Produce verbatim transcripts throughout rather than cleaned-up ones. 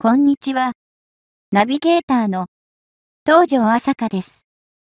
こんにちは。ナビゲーターの東條朝香です。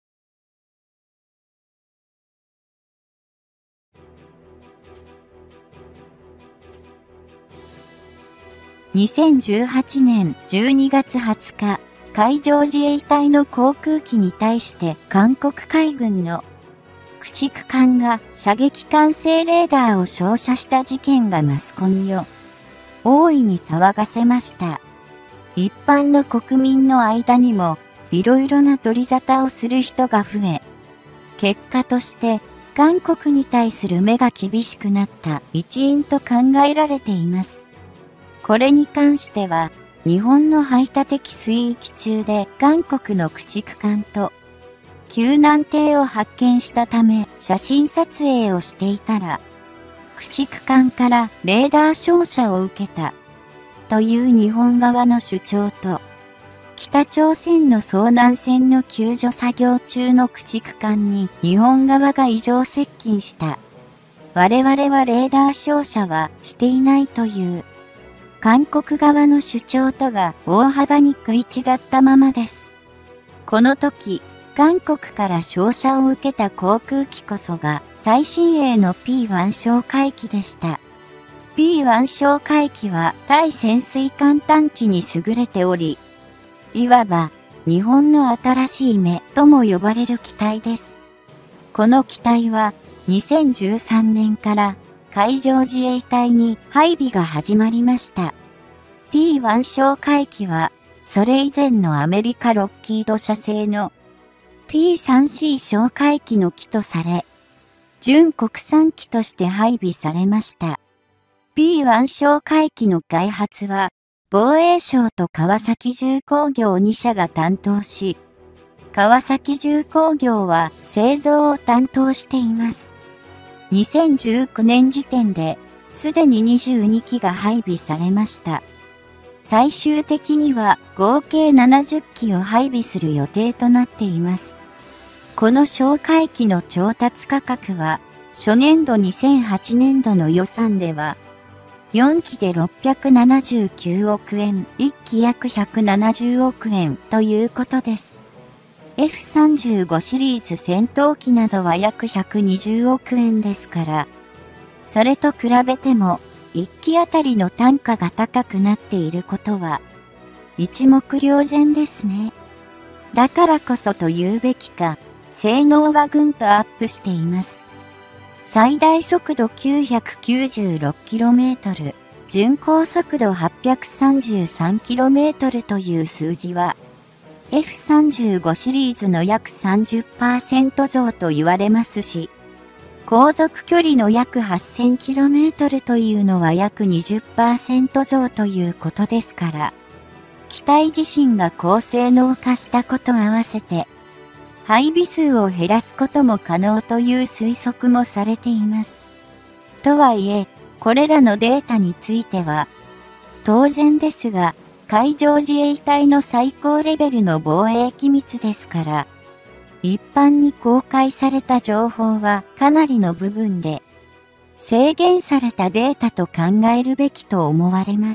にせんじゅうはちねんじゅうにがつはつか、海上自衛隊の航空機に対して韓国海軍の駆逐艦が射撃管制レーダーを照射した事件がマスコミを大いに騒がせました。一般の国民の間にもいろいろな取り沙汰をする人が増え、結果として韓国に対する目が厳しくなった一因と考えられています。これに関しては、日本の排他的水域中で韓国の駆逐艦と救難艇を発見したため写真撮影をしていたら、駆逐艦からレーダー照射を受けたという日本側の主張と、北朝鮮の遭難船の救助作業中の駆逐艦に日本側が異常接近した。我々はレーダー照射はしていないという韓国側の主張とが大幅に食い違ったままです。この時、韓国から照射を受けた航空機こそが最新鋭の ピーワン 哨戒機でした。ピーワン 哨戒機は対潜水艦探知に優れており、いわば日本の新しい目とも呼ばれる機体です。この機体はにせんじゅうさんねんから海上自衛隊に配備が始まりました。ピーワン 哨戒機は、それ以前のアメリカロッキード社製の ピースリーシー 哨戒機の機とされ、準国産機として配備されました。ピーワン 哨戒機の開発は、防衛省と川崎重工業に社が担当し、川崎重工業は製造を担当しています。にせんじゅうきゅうねん時点で、すでににじゅうにきが配備されました。最終的には合計ななじゅっきを配備する予定となっています。この哨戒機の調達価格は、初年度にせんはちねんどの予算では、よんきでろっぴゃくななじゅうきゅうおくえん、いっき約ひゃくななじゅうおくえんということです。エフさんじゅうご シリーズ戦闘機などは約ひゃくにじゅうおくえんですから、それと比べてもいっきあたりの単価が高くなっていることは一目瞭然ですね。だからこそと言うべきか、性能はぐんとアップしています。最大速度 きゅうひゃくきゅうじゅうろくキロメートル、巡航速度 はっぴゃくさんじゅうさんキロメートルという数字は、エフさんじゅうご シリーズの約 さんじゅっパーセント 増と言われますし、航続距離の約 はっせんキロメートル というのは約 にじゅっパーセント 増ということですから、機体自身が高性能化したこと合わせて、配備数を減らすことも可能という推測もされています。とはいえ、これらのデータについては、当然ですが、海上自衛隊の最高レベルの防衛機密ですから、一般に公開された情報はかなりの部分で、制限されたデータと考えるべきと思われます。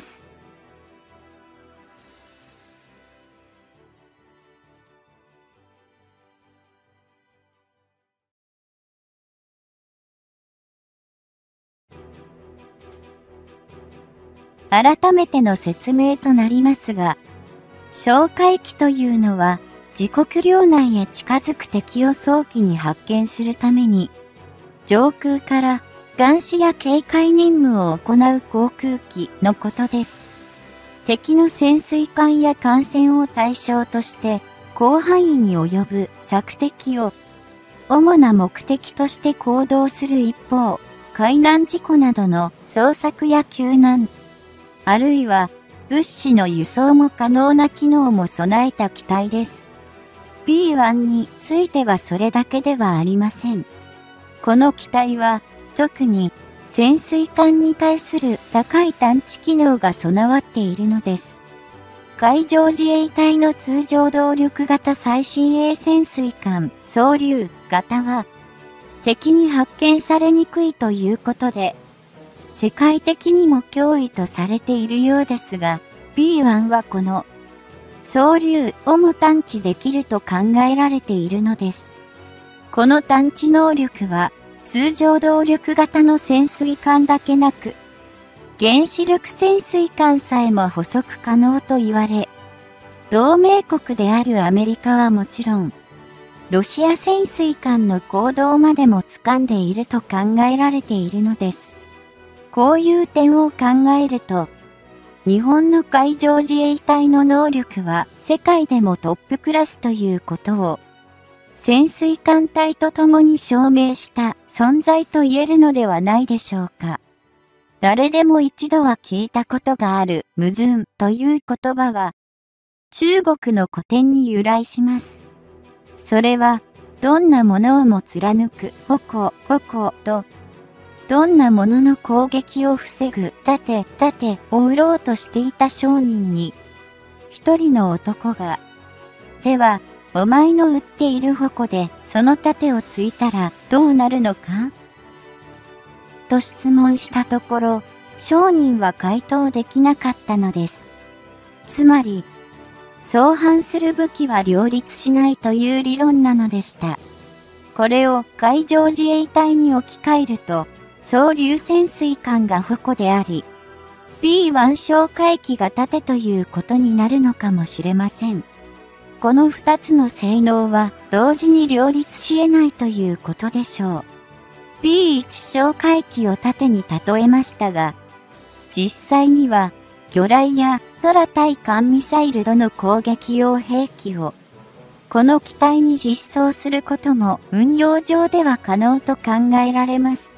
改めての説明となりますが、哨戒機というのは自国領内へ近づく敵を早期に発見するために、上空から監視や警戒任務を行う航空機のことです。敵の潜水艦や艦船を対象として広範囲に及ぶ索敵を主な目的として行動する一方、海難事故などの捜索や救難、あるいは物資の輸送も可能な機能も備えた機体です。ピーワン についてはそれだけではありません。この機体は特に潜水艦に対する高い探知機能が備わっているのです。海上自衛隊の通常動力型最新鋭潜水艦双竜型は敵に発見されにくいということで、世界的にも脅威とされているようですが、 ビーワン はこの総流をも探知できると考えられているのです。この探知能力は通常動力型の潜水艦だけなく、原子力潜水艦さえも捕捉可能と言われ、同盟国であるアメリカはもちろん、ロシア潜水艦の行動までも掴んでいると考えられているのです。こういう点を考えると、日本の海上自衛隊の能力は世界でもトップクラスということを、潜水艦隊と共に証明した存在と言えるのではないでしょうか。誰でも一度は聞いたことがある矛盾という言葉は、中国の古典に由来します。それは、どんなものをも貫く、矛、矛と、どんなものの攻撃を防ぐ、盾、盾を売ろうとしていた商人に、一人の男が、では、お前の売っている矛でその盾をついたらどうなるのかと質問したところ、商人は回答できなかったのです。つまり、相反する武器は両立しないという理論なのでした。これを海上自衛隊に置き換えると、総流潜水艦が矛であり、ビーワン 哨戒機が盾ということになるのかもしれません。この二つの性能は同時に両立し得ないということでしょう。ビーワン 哨戒機を盾に例えましたが、実際には魚雷や空対艦ミサイルとの攻撃用兵器をこの機体に実装することも運用上では可能と考えられます。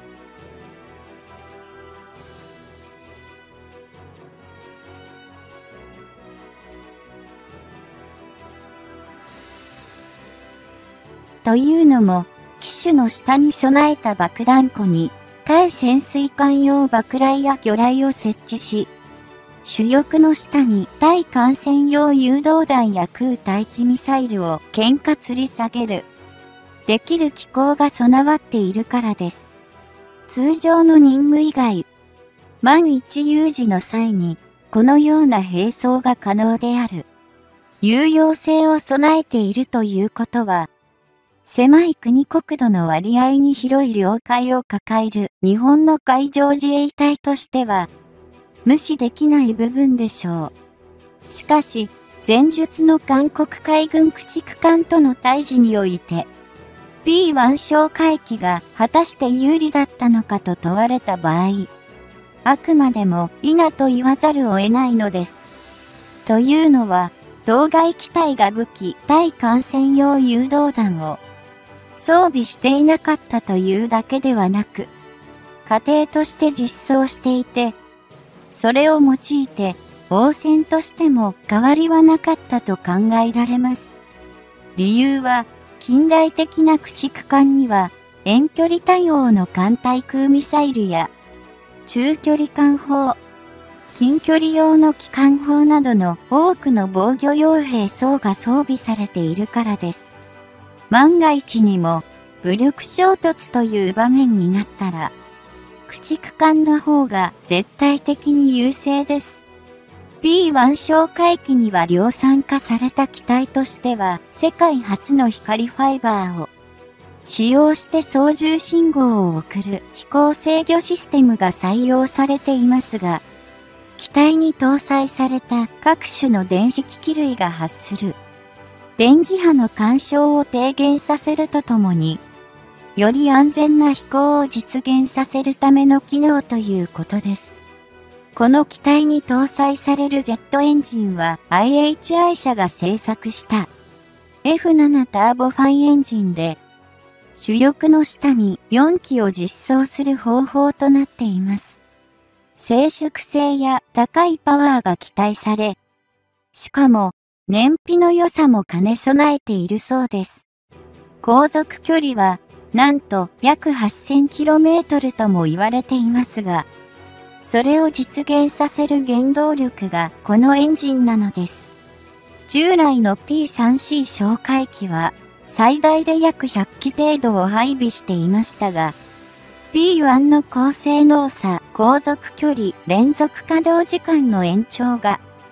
というのも、機首の下に備えた爆弾庫に、対潜水艦用爆雷や魚雷を設置し、主翼の下に対艦船用誘導弾や空対地ミサイルを喧嘩吊り下げる、できる機構が備わっているからです。通常の任務以外、万一有事の際に、このような並走が可能である。有用性を備えているということは、狭い国国土の割合に広い領海を抱える日本の海上自衛隊としては無視できない部分でしょう。しかし、前述の韓国海軍駆逐艦との対峙において、ビーワン 哨戒機が果たして有利だったのかと問われた場合、あくまでも否と言わざるを得ないのです。というのは、当該機体が武器対艦船用誘導弾を装備していなかったというだけではなく、過程として実装していて、それを用いて応戦としても変わりはなかったと考えられます。理由は、近代的な駆逐艦には遠距離対応の艦対空ミサイルや中距離艦砲、近距離用の機関砲などの多くの防御用兵装が装備されているからです。万が一にも武力衝突という場面になったら、駆逐艦の方が絶対的に優勢です。ビーワン 哨戒機には量産化された機体としては、世界初の光ファイバーを使用して操縦信号を送る飛行制御システムが採用されていますが、機体に搭載された各種の電子機器類が発する電磁波の干渉を低減させるとともに、より安全な飛行を実現させるための機能ということです。この機体に搭載されるジェットエンジンは アイエイチアイ 社が製作した エフセブン ターボファイエンジンで、主翼の下によん機を実装する方法となっています。静粛性や高いパワーが期待され、しかも燃費の良さも兼ね備えているそうです。航続距離はなんと約 はっせんキロメートル とも言われていますが、それを実現させる原動力がこのエンジンなのです。従来の ピースリーシー 哨戒機は最大で約ひゃっ機程度を配備していましたが、ビーワン の高性能さ、航続距離、連続稼働時間の延長が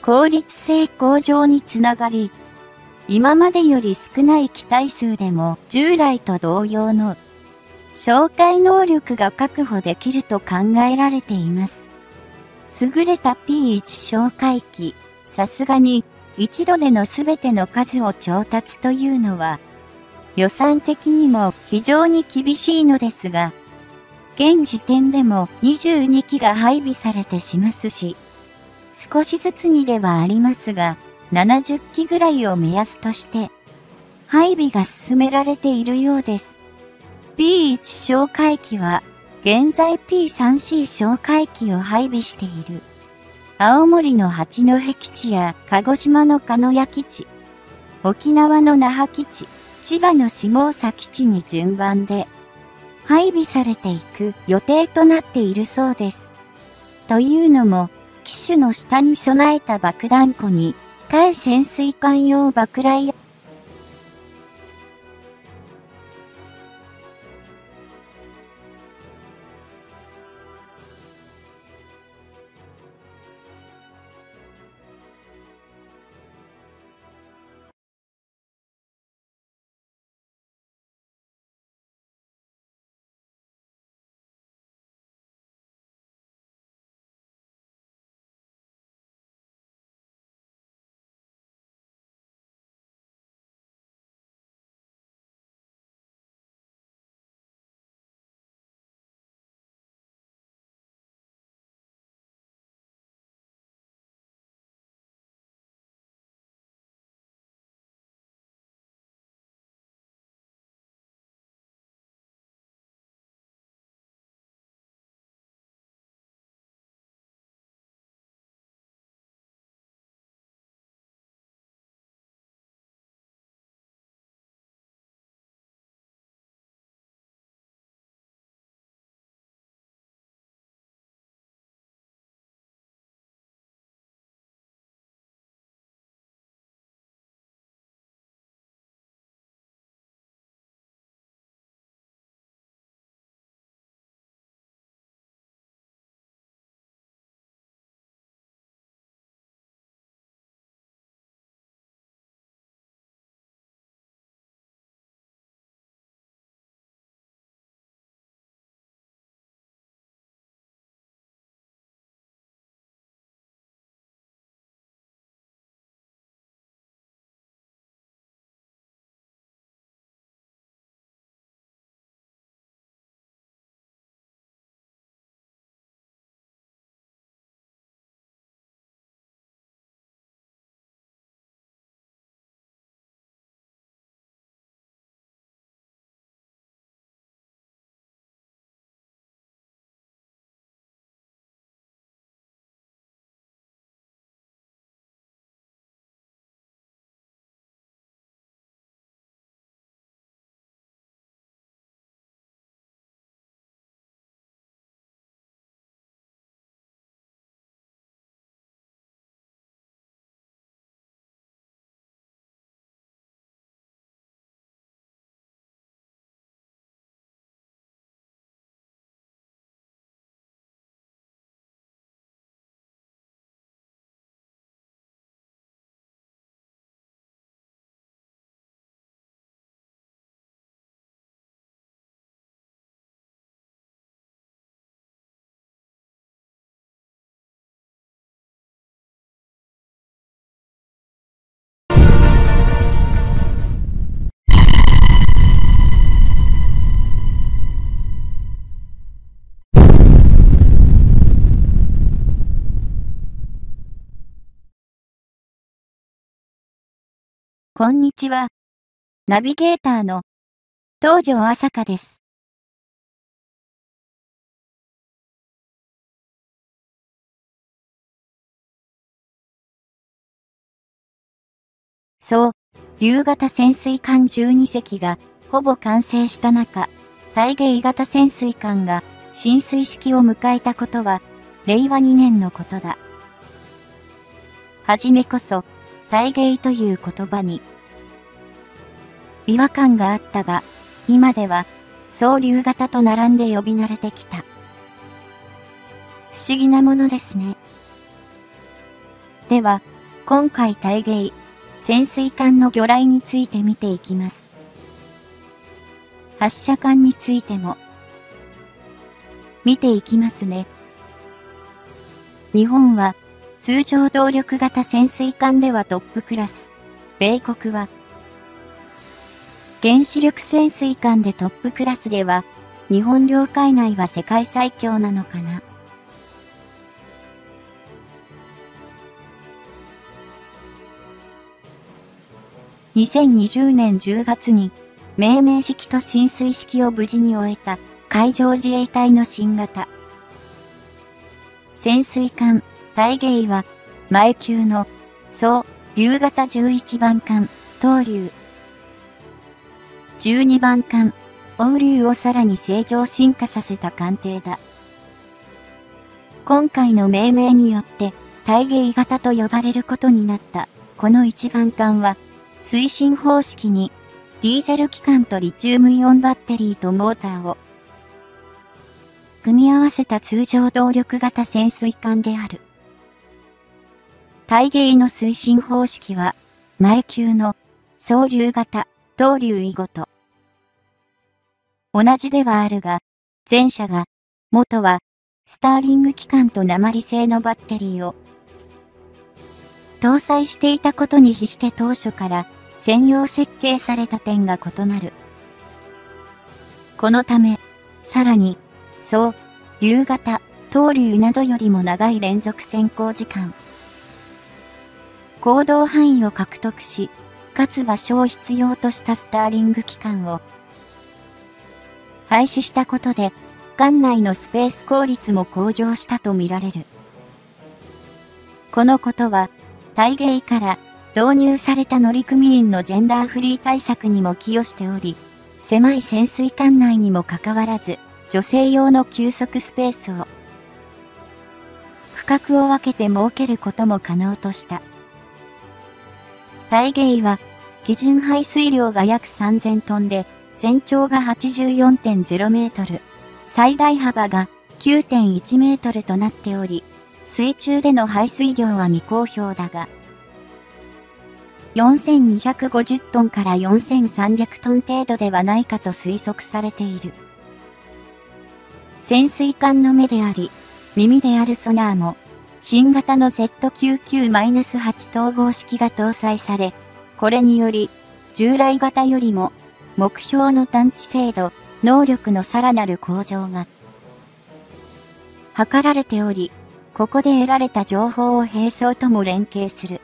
効率性向上につながり、今までより少ない機体数でも従来と同様の哨戒能力が確保できると考えられています。優れた ピーワン 哨戒機、さすがに一度でのすべての数を調達というのは予算的にも非常に厳しいのですが、現時点でもにじゅうにきが配備されてしますし、少しずつにではありますが、ななじゅっきぐらいを目安として、配備が進められているようです。ピーワン 哨戒機は、現在 ピースリーシー 哨戒機を配備している。青森の八戸基地や鹿児島の鹿屋基地、沖縄の那覇基地、千葉の下総基地に順番で配備されていく予定となっているそうです。というのも、機首の下に備えた爆弾庫に対潜水艦用爆雷やこんにちは。ナビゲーターの東條朝香です。そう、竜型潜水艦じゅうにせきがほぼ完成した中、大芸型潜水艦が進水式を迎えたことは、れいわにねんのことだ。はじめこそ、大芸という言葉に違和感があったが、今では、そう竜型と並んで呼び慣れてきた。不思議なものですね。では、 今回対芸、潜水艦の魚雷について見ていきます。発射管についても、見ていきますね。日本は、通常動力型潜水艦ではトップクラス。米国は、原子力潜水艦でトップクラスでは、日本領海内は世界最強なのかな。にせんにじゅうねんじゅうがつに命名式と進水式を無事に終えた海上自衛隊の新型潜水艦大鯨は前級の総竜型じゅういちばん艦東竜じゅうにばん艦黄竜をさらに成長進化させた艦艇だ。今回の命名によって大鯨型と呼ばれることになったこのいちばん艦は推進方式にディーゼル機関とリチウムイオンバッテリーとモーターを組み合わせた通常動力型潜水艦である。大鯨の推進方式は前級の総竜型東竜以後と同じではあるが、前者が元はスターリング機関と鉛製のバッテリーを搭載していたことに比して当初から専用設計された点が異なる。このため、さらに、総、竜型、東竜などよりも長い連続潜航時間、行動範囲を獲得し、かつ場所を必要としたスターリング機関を廃止したことで、艦内のスペース効率も向上したとみられる。このことは、大鯨から導入された乗組員のジェンダーフリー対策にも寄与しており、狭い潜水艦内にもかかわらず、女性用の休息スペースを、区画を分けて設けることも可能とした。大鯨は、基準排水量が約さんぜんトンで、全長が はちじゅうよんてんゼロメートル、最大幅が きゅうてんいちメートルとなっており、水中での排水量は未公表だが、よんせんにひゃくごじゅうトンからよんせんさんびゃくトン程度ではないかと推測されている。潜水艦の目であり、耳であるソナーも、新型の ゼットきゅうじゅうきゅうはち 統合式が搭載され、これにより、従来型よりも、目標の探知精度、能力のさらなる向上が、図られており、ここで得られた情報を兵装とも連携する。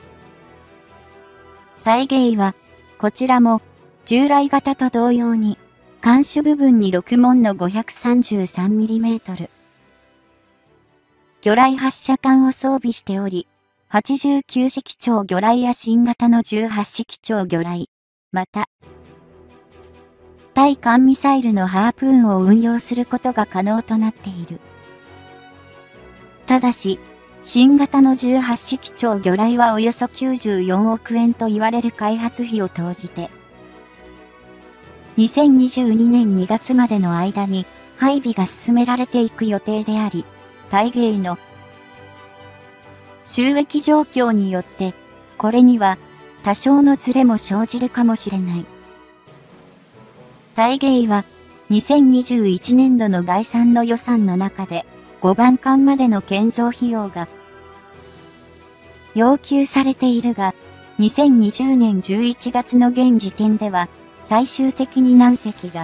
大鯨は、こちらも、従来型と同様に、艦首部分にろく門の ごひゃくさんじゅうさんミリメートル。魚雷発射管を装備しており、はちじゅうきゅう式超魚雷や新型のじゅうはち式超魚雷、また、対艦ミサイルのハープーンを運用することが可能となっている。ただし、新型のじゅうはち式超魚雷はおよそきゅうじゅうよんおくえんと言われる開発費を投じて、にせんにじゅうにねんにがつまでの間に配備が進められていく予定であり、大鯨の収益状況によって、これには多少のズレも生じるかもしれない。大鯨はにせんにじゅういちねんどの概算の予算の中でごばん艦までの建造費用が要求されているが、にせんにじゅうねんじゅういちがつの現時点では最終的に何隻が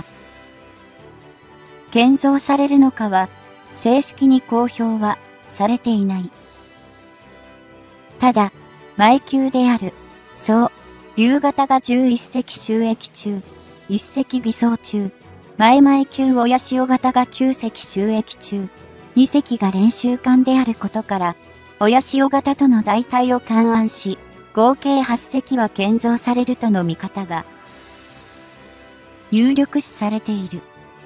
建造されるのかは正式に公表はされていない。ただ、前級である、総、竜型がじゅういっ隻収益中、いっ隻偽装中、前々級親潮型がきゅう隻収益中、に隻が練習艦であることから、親潮型との代替を勘案し、合計はち隻は建造されるとの見方が、有力視されている。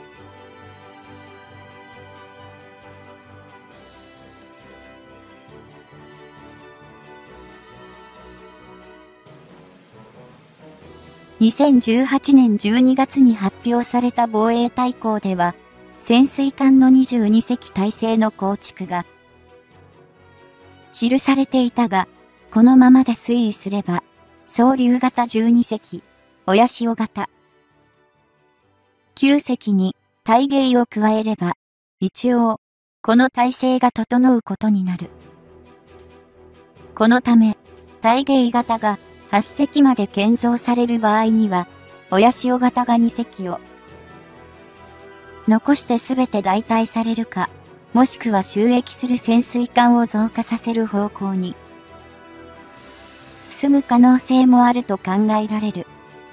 にせんじゅうはちねんじゅうにがつに発表された防衛大綱では、潜水艦のにじゅうに隻体制の構築が記されていたが、 このままで推移すれば、総流型じゅうに隻、親潮型きゅう隻に大芸を加えれば、一応、この体制が整うことになる。このため、大芸型がはち隻まで建造される場合には、親潮型がに隻を残してすべて代替されるか、もしくは収益する潜水艦を増加させる方向に進む可能性もあると考えられる。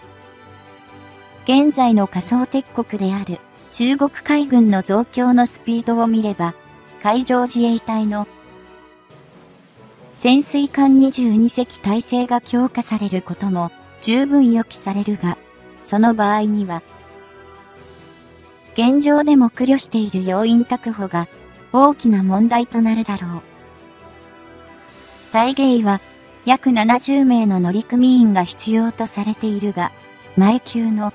現在の仮想敵国である中国海軍の増強のスピードを見れば、海上自衛隊の潜水艦にじゅうに隻体制が強化されることも十分予期されるが、その場合には、現状でも苦慮している要員確保が大きな問題となるだろう。大芸は約ななじゅうめいの乗組員が必要とされているが、前級の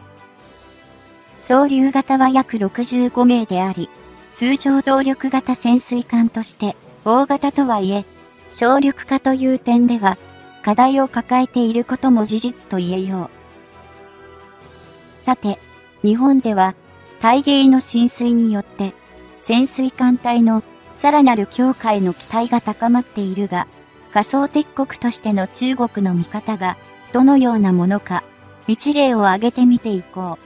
総流型は約ろくじゅうごめいであり、通常動力型潜水艦として大型とはいえ、省力化という点では課題を抱えていることも事実と言えよう。さて、日本では大芸の進水によって潜水艦隊のさらなる強化への期待が高まっているが、仮想敵国としての中国の見方がどのようなものか、一例を挙げてみていこう。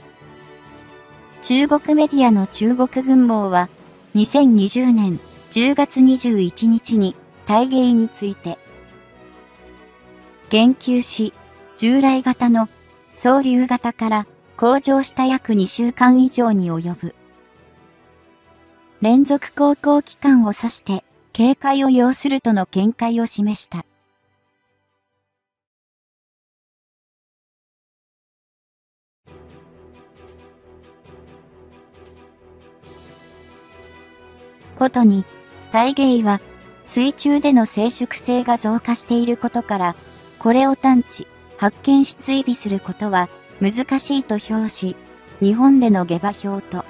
中国メディアの中国軍網は、にせんにじゅうねんじゅうがつにじゅういちにちに大芸について言及し、従来型の総流型から向上した約にしゅうかん以上に及ぶ連続航行期間を指して警戒を要するとの見解を示した。ことに、大芸は水中での静粛性が増加していることから、これを探知、発見し追尾することは難しいと評し、日本での下馬評と、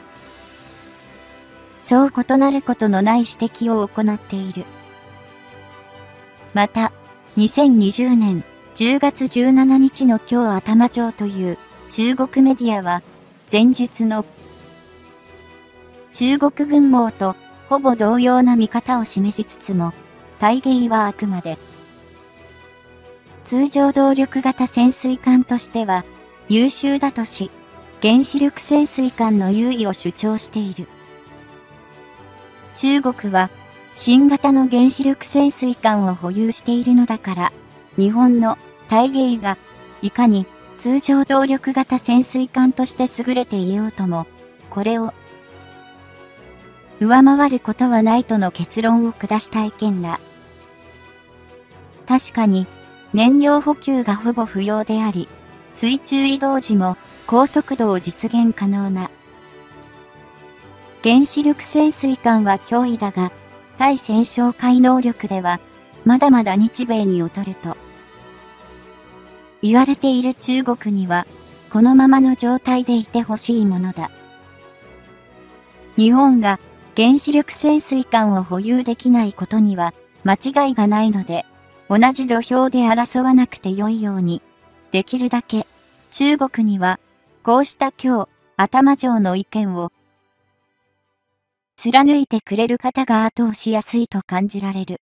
そう異なることのない指摘を行っている。また、にせんにじゅうねんじゅうがつじゅうしちにちの今日頭上という中国メディアは、前日の中国軍網とほぼ同様な見方を示しつつも、大芸はあくまで通常動力型潜水艦としては優秀だとし、原子力潜水艦の優位を主張している。中国は新型の原子力潜水艦を保有しているのだから、日本の大芸がいかに通常動力型潜水艦として優れていようとも、これを上回ることはないとの結論を下した意見だ。確かに燃料補給がほぼ不要であり、水中移動時も高速度を実現可能な原子力潜水艦は脅威だが、対潜哨戒能力ではまだまだ日米に劣ると言われている中国にはこのままの状態でいてほしいものだ。日本が原子力潜水艦を保有できないことには間違いがないので、同じ土俵で争わなくてよいように、できるだけ中国にはこうした今日頭上の意見を貫いてくれる方が後押しやすいと感じられる。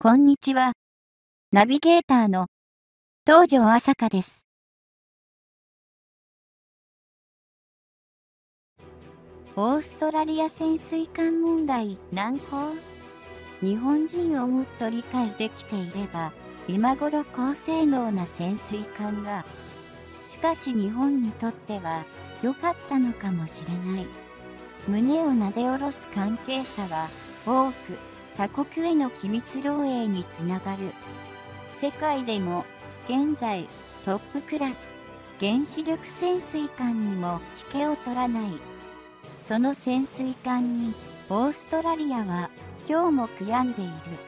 こんにちは。ナビゲーターの東條朝香です。オーストラリア潜水艦問題難航。日本人をもっと理解できていれば、今頃高性能な潜水艦が。しかし日本にとっては良かったのかもしれない。胸をなで下ろす関係者は多く、他国への機密漏洩につながる。世界でも現在トップクラス原子力潜水艦にも引けを取らない。その潜水艦にオーストラリアは今日も悔やんでいる。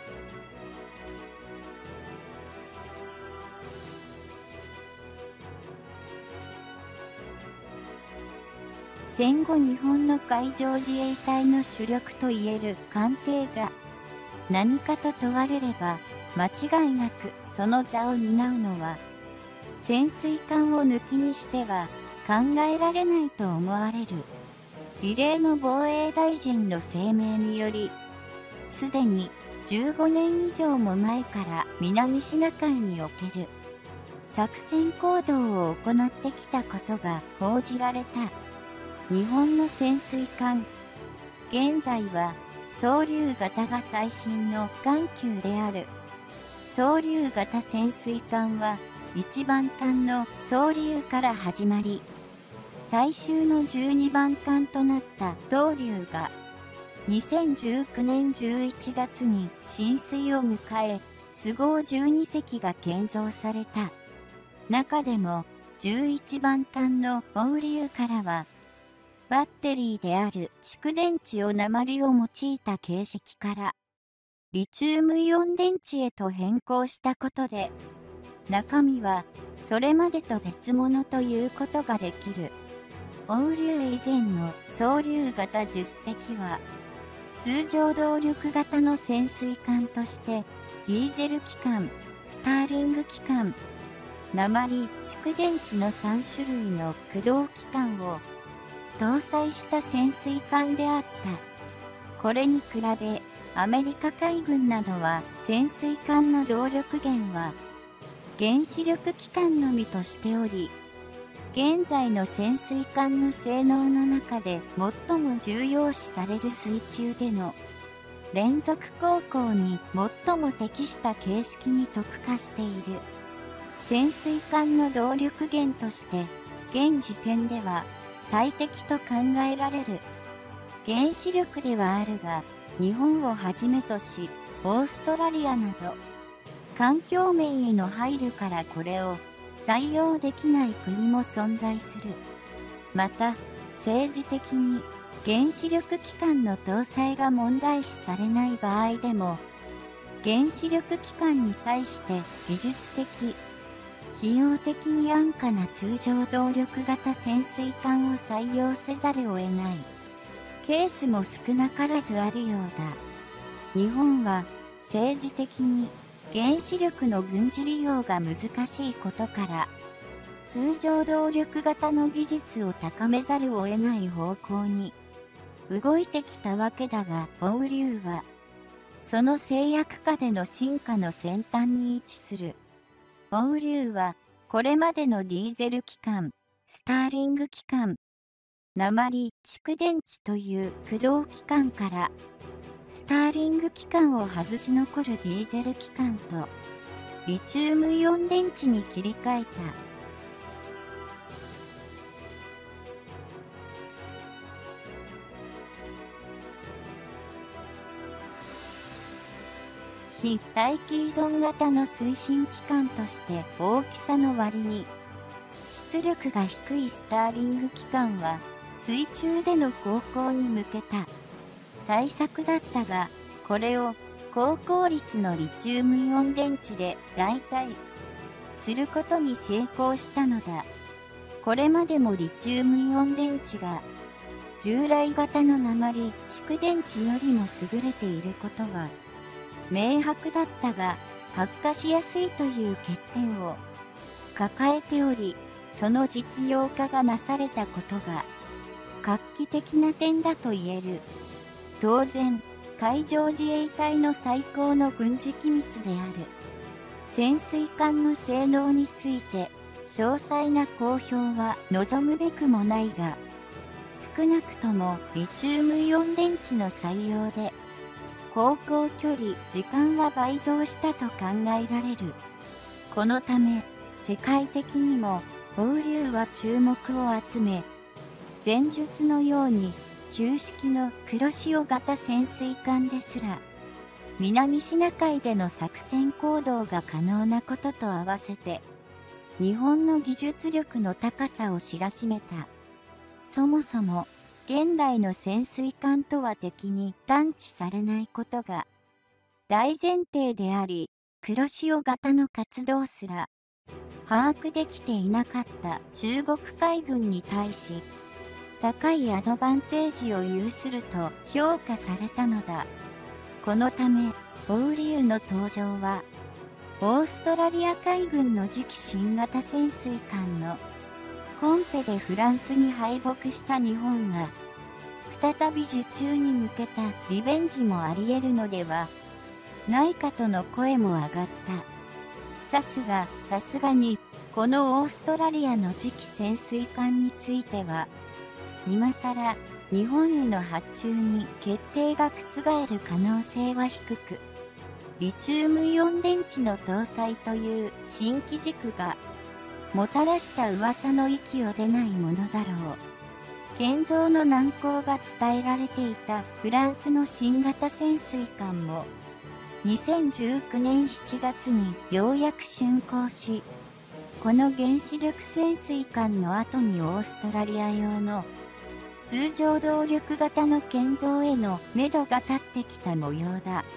戦後日本の海上自衛隊の主力といえる艦艇が何かと問われれば間違いなくその座を担うのは潜水艦を抜きにしては考えられないと思われる。異例の防衛大臣の声明により、すでにじゅうごねん以上も前から南シナ海における作戦行動を行ってきたことが報じられた。日本の潜水艦、現在は双竜型が最新の艦級である。双竜型潜水艦はいちばん艦の双竜から始まり、最終のじゅうにばん艦となった東竜がにせんじゅうきゅうねんじゅういちがつに進水を迎え、都合じゅうにせきが建造された。中でもじゅういちばん艦の黄竜からは、バッテリーである蓄電池を鉛を用いた形式から、リチウムイオン電池へと変更したことで、中身はそれまでと別物ということができる。黄竜以前の双竜型じゅっせきは、通常動力型の潜水艦として、ディーゼル機関、スターリング機関、鉛蓄電池のさんしゅるいの駆動機関を搭載した潜水艦であった。これに比べ、アメリカ海軍などは潜水艦の動力源は原子力機関のみとしており、現在の潜水艦の性能の中で最も重要視される水中での連続航行に最も適した形式に特化している。潜水艦の動力源として、現時点では最適と考えられる。原子力ではあるが、日本をはじめとし、オーストラリアなど、環境面への配慮からこれを採用できない国も存在する。また、政治的に原子力機関の搭載が問題視されない場合でも、原子力機関に対して技術的、費用的に安価な通常動力型潜水艦を採用せざるを得ないケースも少なからずあるようだ。日本は政治的に原子力の軍事利用が難しいことから、通常動力型の技術を高めざるを得ない方向に動いてきたわけだが、黄竜はその制約下での進化の先端に位置する。黄竜はこれまでのディーゼル機関、スターリング機関、鉛蓄電池という駆動機関から、スターリング機関を外し残るディーゼル機関と、リチウムイオン電池に切り替えた。非大気依存型の推進機関として大きさの割に出力が低いスターリング機関は水中での航行に向けた対策だったが、これを高効率のリチウムイオン電池で代替することに成功したのだ。これまでもリチウムイオン電池が従来型の鉛蓄電池よりも優れていることは明白だったが、発火しやすいという欠点を抱えており、その実用化がなされたことが画期的な点だと言える。当然、 海上自衛隊の最高の軍事機密である。潜水艦の性能について詳細な公表は望むべくもないが、少なくともリチウムイオン電池の採用で、航行距離、時間は倍増したと考えられる。このため、世界的にも、放流は注目を集め、前述のように、旧式の黒潮型潜水艦ですら、南シナ海での作戦行動が可能なことと合わせて、日本の技術力の高さを知らしめた。そもそも、現代の潜水艦とは敵に探知されないことが大前提であり、黒潮型の活動すら把握できていなかった中国海軍に対し、高いアドバンテージを有すると評価されたのだ。このため、放流の登場は、オーストラリア海軍の次期新型潜水艦のコンペでフランスに敗北した日本が、再び受注に向けたリベンジもあり得るのではないかとの声も上がった。さすが、さすがに、このオーストラリアの次期潜水艦については、今更日本への発注に決定が覆る可能性は低く、リチウムイオン電池の搭載という新機軸が、もたらした噂の域を出ないものだろう。建造の難航が伝えられていたフランスの新型潜水艦も、にせんじゅうきゅうねんしちがつにようやく竣工し、この原子力潜水艦の後にオーストラリア用の通常動力型の建造への目処が立ってきた模様だ。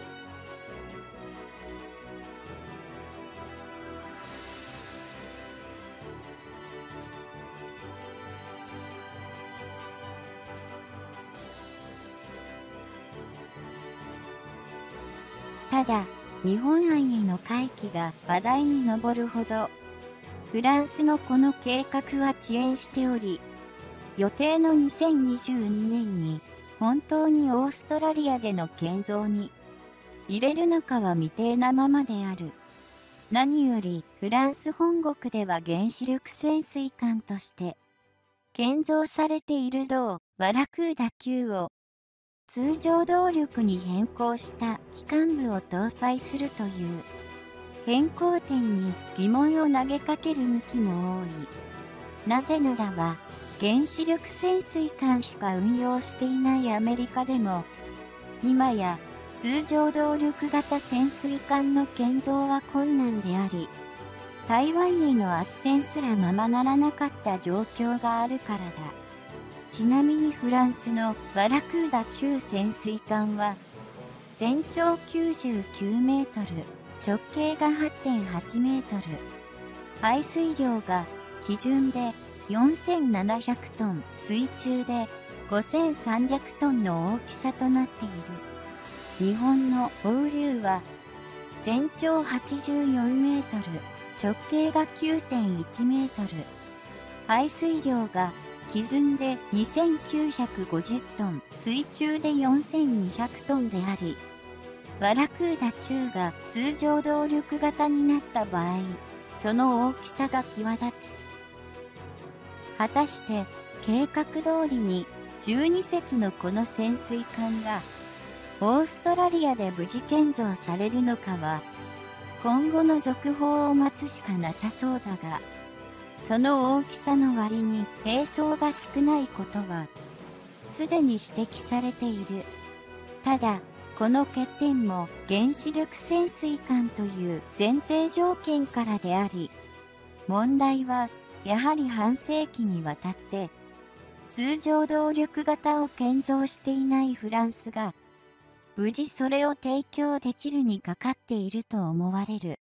ただ、日本案への回帰が話題に上るほど、フランスのこの計画は遅延しており、予定のにせんにじゅうにねんに本当にオーストラリアでの建造に入れるのかは未定なままである。何よりフランス本国では原子力潜水艦として建造されている同バラクーダきゅうを通常動力に変更した機関部を搭載するという変更点に疑問を投げかける向きも多い。なぜならば原子力潜水艦しか運用していないアメリカでも今や通常動力型潜水艦の建造は困難であり、台湾への斡旋すらままならなかった状況があるからだ。ちなみにフランスのバラクーダきゅう潜水艦は全長きゅうじゅうきゅうメートル、直径が はってんはちメートル、排水量が基準でよんせんななひゃくトン、水中でごせんさんびゃくトンの大きさとなっている。日本の放流は全長はちじゅうよんメートル、直径が きゅうてんいちメートル、排水量が基準でにせんきゅうひゃくごじゅうトン、水中でよんせんにひゃくトンであり、バラクーダきゅうが通常動力型になった場合、その大きさが際立つ。果たして計画通りにじゅうにせきのこの潜水艦がオーストラリアで無事建造されるのかは今後の続報を待つしかなさそうだが、その大きさの割に兵装が少ないことはすでに指摘されている。ただ、この欠点も原子力潜水艦という前提条件からであり、問題はやはり半世紀にわたって通常動力型を建造していないフランスが無事それを提供できるにかかっていると思われる。